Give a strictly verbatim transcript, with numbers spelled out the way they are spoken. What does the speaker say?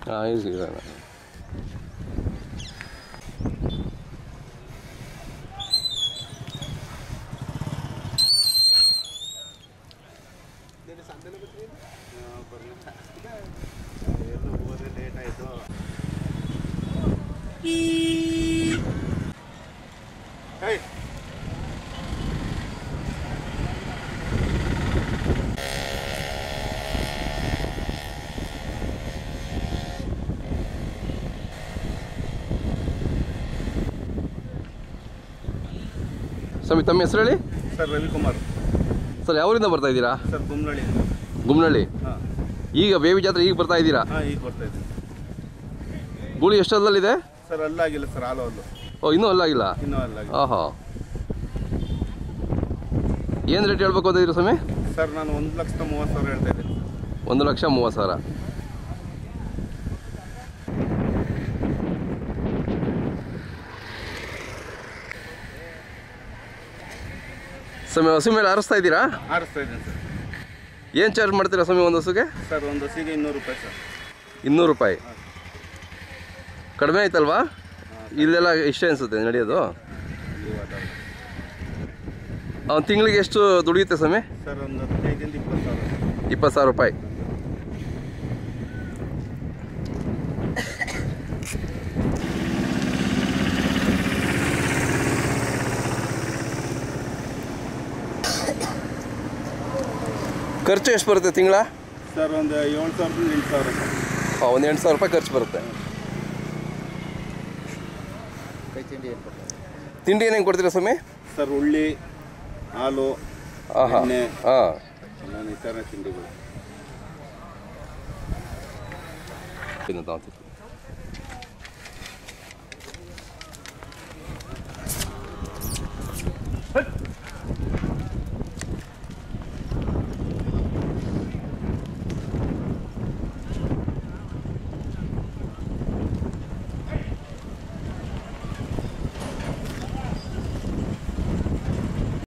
ಹಾಂ ಇದು ಸಿಗೋಣ. ಲೇಟ್ ಆಯಿತು. ಸ್ವಾಮಿ ತಮ್ಮ ಹೆಸರು ಹೇಳಿ. ಸರ್ ರವಿಕುಮಾರ್. ಸರ್ ಯಾವೂರಿಂದ ಬರ್ತಾ ಇದ್ದೀರಾ? ಸರ್ ಗುಮ್ನಳ್ಳಿ. ಗುಮ್ನಳ್ಳಿ. ಹಾಂ. ಈಗ ಬೇವಿ ಜಾತ್ರೆ ಈಗ ಬರ್ತಾ ಇದ್ದೀರಾ? ಹಾಂ ಈಗ ಬರ್ತಾ ಇದ್ದೀನಿ. ಗೂಳಿ ಎಷ್ಟಲ್ಲಿದೆ ಸರ್? ಅಲ್ಲಾಗಿಲ್ಲ ಸರ್, ಹಾಲು ಅಲ್ಲು. ಓ ಇನ್ನೂ ಅಲ್ಲಾಗಿಲ್ಲ? ಇನ್ನೂ ಅಲ್ಲಾಗಿಲ್ಲ. ಹಾಂ ಹಾಂ. ಏನು ರೇಟ್ ಹೇಳ್ಬೇಕು ಅಂತ ಇದ್ದೀರಾ ಸ್ವಾಮಿ? ಸರ್ ನಾನು ಒಂದು ಲಕ್ಷದ ಮೂವತ್ತು ಸಾವಿರ ಹೇಳ್ತಾ ಇದ್ದೀನಿ. ಒಂದು ಲಕ್ಷ ಮೂವತ್ತು ಸಾವಿರ. ಸ್ವಾಮಿ ಹಸು ಮೇಲೆ ಆರಿಸ್ತಾ ಇದ್ದೀರಾ? ಆರಿಸ್ತಾ ಇದ್ದೀನಿ ಸರ್. ಏನು ಚಾರ್ಜ್ ಮಾಡ್ತೀರಾ ಸ್ವಾಮಿ ಒಂದು ಹಸುಗೆ? ಸರ್ ಒಂದು ಹಸಿಗೆ ಇನ್ನೂರು ರೂಪಾಯಿ ಸರ್. ಇನ್ನೂರು ರೂಪಾಯಿ ಕಡಿಮೆ ಆಯ್ತಲ್ವಾ? ಇಲ್ಲೆಲ್ಲ ಇಷ್ಟೇ ಅನಿಸುತ್ತೆ ನಡೆಯೋದು. ಒಂದು ತಿಂಗಳಿಗೆ ಎಷ್ಟು ದುಡಿಯುತ್ತೆ ಸ್ವಾಮಿ? ಸರ್ ಒಂದು ಹದಿನೈದಿಂದ ಇಪ್ಪತ್ತು ಸಾವಿರ. ಇಪ್ಪತ್ತು ಸಾವಿರ ರೂಪಾಯಿ. ಖರ್ಚು ಎಷ್ಟು ಬರುತ್ತೆ ತಿಂಗಳ? ಸರ್ ಒಂದು ಏಳು ಸಾವಿರದಿಂದ ಎಂಟು ಸಾವಿರ ಸರ್. ಹಾಂ ಒಂದು ಎಂಟು ಸಾವಿರ ರೂಪಾಯಿ ಖರ್ಚು ಬರುತ್ತೆ. ಕೈ ತಿಂಡಿ ಏನು ಕೊಡ್ತಾರೆ? ತಿಂಡಿ ಏನೇನು ಕೊಡ್ತೀರಾ ಸ್ವಾಮಿ? ಸರ್ ಉಳ್ಳಿ, ಹಾಲು, ಹಾಂ ಹಾಂ ಎಣ್ಣೆ, ಹಾಂ ನಾನು ಈ ಥರ ತಿಂಡಿಗಳು.